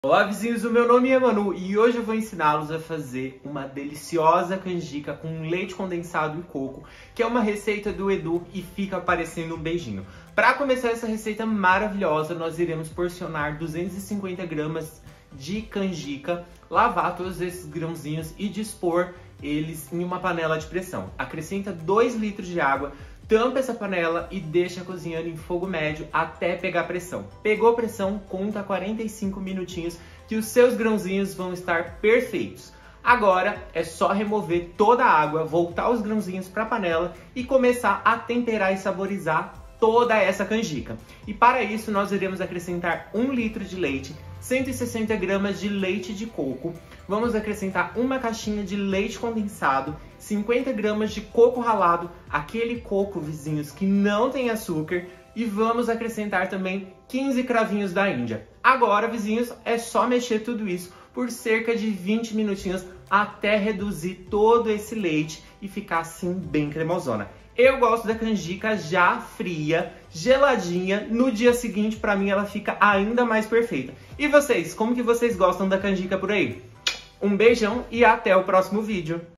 Olá vizinhos, o meu nome é Manu e hoje eu vou ensiná-los a fazer uma deliciosa canjica com leite condensado e coco, que é uma receita do Edu e fica parecendo um beijinho. Para começar essa receita maravilhosa, nós iremos porcionar 250 gramas de canjica, lavar todos esses grãozinhos e dispor eles em uma panela de pressão. Acrescenta 2 litros de água, tampa essa panela e deixa cozinhando em fogo médio até pegar pressão. Pegou pressão, conta 45 minutinhos que os seus grãozinhos vão estar perfeitos. Agora é só remover toda a água, voltar os grãozinhos para a panela e começar a temperar e saborizar toda essa canjica. E para isso nós iremos acrescentar 1 litro de leite, 160 gramas de leite de coco, vamos acrescentar uma caixinha de leite condensado, 50 gramas de coco ralado, aquele coco, vizinhos, que não tem açúcar, e vamos acrescentar também 15 cravinhos da Índia. Agora, vizinhos, é só mexer tudo isso por cerca de 20 minutinhos até reduzir todo esse leite e ficar assim bem cremosona. Eu gosto da canjica já fria, geladinha, no dia seguinte para mim ela fica ainda mais perfeita. E vocês, como que vocês gostam da canjica por aí? Um beijão e até o próximo vídeo!